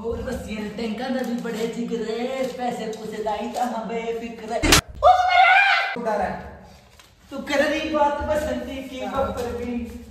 और बस ये टैंका ना भी बड़े जिगरे पैसे पूसे लाई था हम बेफिक्र तू कर रही बात बसंती की बपर भी